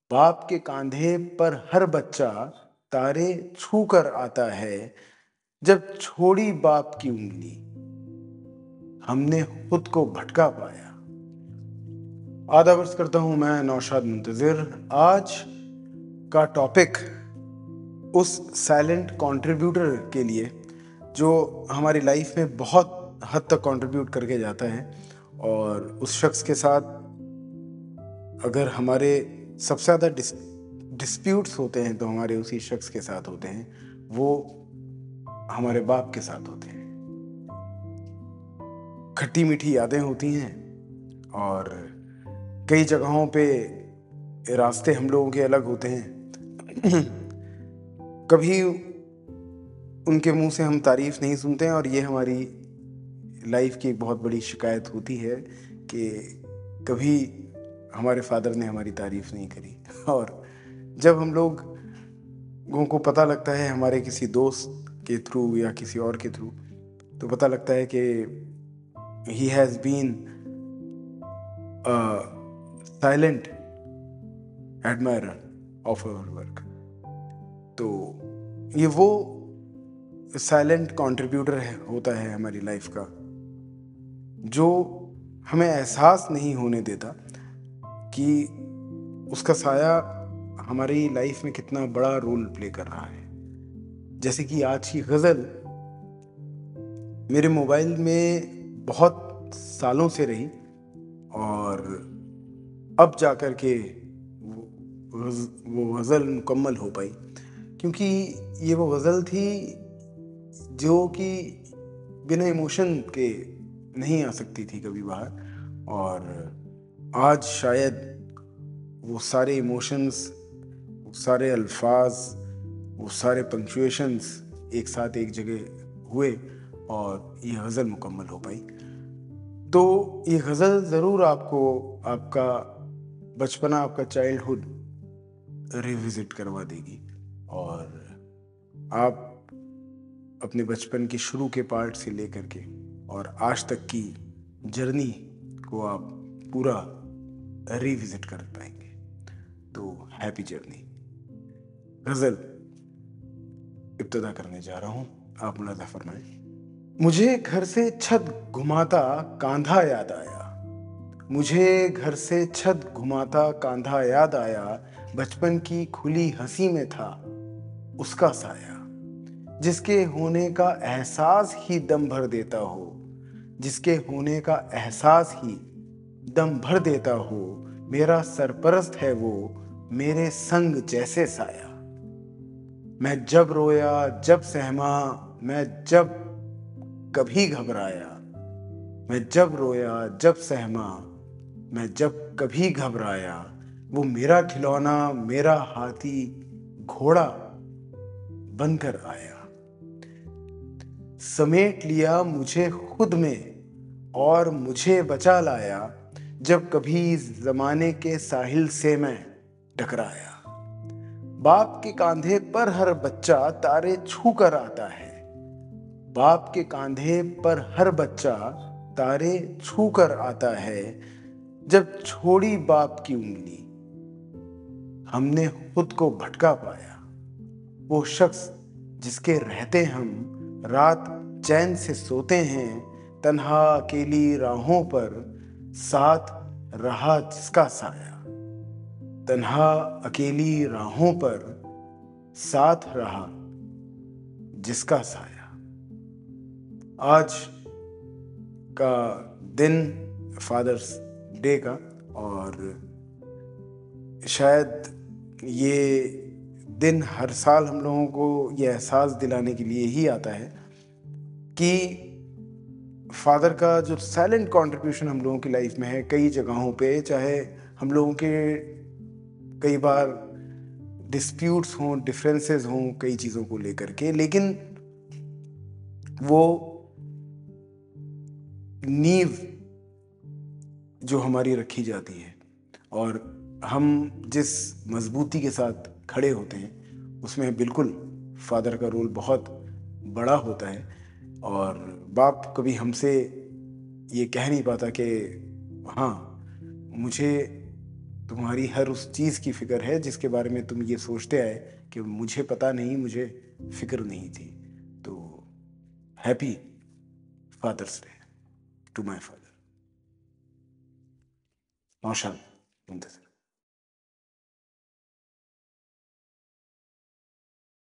बाप के कांधे पर हर बच्चा तारे छू कर आता है। जब छोड़ी बाप की उंगली, हमने खुद को भटका पाया। आदाब अर्ज़ करता हूं मैं नौशाद मुंतज़िर। आज का टॉपिक उस साइलेंट कंट्रीब्यूटर के लिए जो हमारी लाइफ में बहुत हद तक कंट्रीब्यूट करके जाता है, और उस शख्स के साथ अगर हमारे सबसे ज़्यादा डिस्प्यूट्स होते हैं तो हमारे उसी शख्स के साथ होते हैं, वो हमारे बाप के साथ होते हैं। खट्टी मीठी यादें होती हैं और कई जगहों पे रास्ते हम लोगों के अलग होते हैं। कभी उनके मुंह से हम तारीफ नहीं सुनते हैं, और ये हमारी लाइफ की एक बहुत बड़ी शिकायत होती है कि कभी हमारे फादर ने हमारी तारीफ नहीं करी। और जब हम लोगों को पता लगता है हमारे किसी दोस्त के थ्रू या किसी और के थ्रू, तो पता लगता है कि he has been silent admirer of our work. तो ये वो साइलेंट कंट्रीब्यूटर होता है हमारी लाइफ का, जो हमें एहसास नहीं होने देता कि उसका साया हमारी लाइफ में कितना बड़ा रोल प्ले कर रहा है। जैसे कि आज की गज़ल मेरे मोबाइल में बहुत सालों से रही, और अब जाकर के वो गज़ल मुकम्मल हो पाई, क्योंकि ये वो गज़ल थी जो कि बिना इमोशन के नहीं आ सकती थी कभी बाहर। और आज शायद वो सारे इमोशंस, वो सारे अल्फाज, वो सारे पंक्चुएशंस एक साथ एक जगह हुए और ये गज़ल मुकम्मल हो पाई। तो ये गज़ल ज़रूर आपको आपका बचपना, आपका चाइल्डहुड रिविज़िट करवा देगी, और आप अपने बचपन के शुरू के पार्ट से लेकर के और आज तक की जर्नी को आप पूरा रिविज़िट कर पाएंगे। तो हैप्पी जर्नी। गज़ल इब्तिदा करने जा रहा हूँ, आप मुलाज़ा फरमाएं। मुझे घर से छत घुमाता कांधा याद आया। मुझे घर से छत घुमाता कांधा याद आया। बचपन की खुली हंसी में था उसका साया, जिसके होने का एहसास ही दम भर देता हो, जिसके होने का एहसास ही दम भर देता हो। मेरा सरपरस्त है वो, मेरे संग जैसे साया। मैं जब रोया, जब सहमा, मैं जब कभी घबराया। मैं जब रोया, जब सहमा, मैं जब कभी घबराया। वो मेरा खिलौना, मेरा हाथी घोड़ा बनकर आया। समेट लिया मुझे खुद में और मुझे बचा लाया, जब कभी ज़माने के साहिल से मैं टकराया। बाप के कांधे पर हर बच्चा तारे छू कर आता है। बाप के कांधे पर हर बच्चा तारे छू कर आता है। जब छोड़ी बाप की उंगली, हमने खुद को भटका पाया। वो शख्स जिसके रहते हम रात चैन से सोते हैं, तन्हा अकेली राहों पर साथ रहा जिसका साया। तन्हा अकेली राहों पर साथ रहा जिसका साया। आज का दिन फादर्स डे का, और शायद ये दिन हर साल हम लोगों को ये एहसास दिलाने के लिए ही आता है कि फादर का जो साइलेंट कंट्रीब्यूशन हम लोगों की लाइफ में है कई जगहों पे, चाहे हम लोगों के कई बार डिस्प्यूट्स हों, डिफरेंसेस हों कई चीज़ों को लेकर के, लेकिन वो नींव जो हमारी रखी जाती है और हम जिस मजबूती के साथ खड़े होते हैं, उसमें बिल्कुल फादर का रोल बहुत बड़ा होता है। और बाप कभी हमसे ये कह नहीं पाता कि हाँ, मुझे तुम्हारी हर उस चीज़ की फ़िक्र है जिसके बारे में तुम ये सोचते आए कि मुझे पता नहीं, मुझे फ़िक्र नहीं थी। तो happy fathers day to my father. Naushad मुंतज़र।